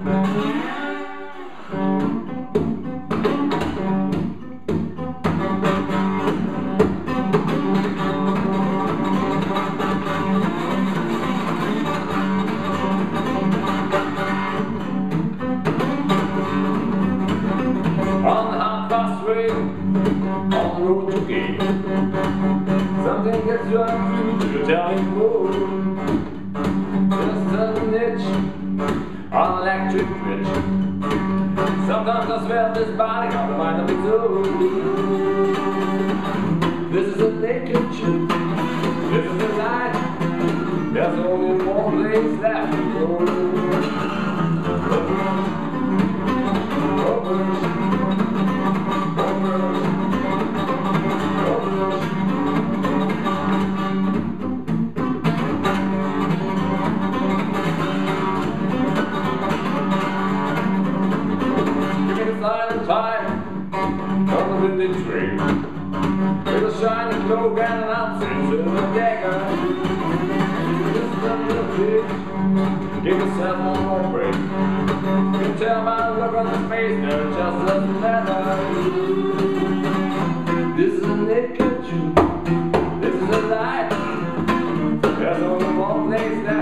On the road to gain, something gets run through the telling road. Just an itch on an electric bridge. Sometimes I swear this body on the mind of its own. This is a naked truth. This is a lie. There's only one place left to go. Silent time on the windy tree, with a shiny cloak and an absence of a dagger. Just a little bit, give yourself one more break. You can tell by the look on his face, they're just as leather. This is a naked truth, this is a lie. There's only one place left.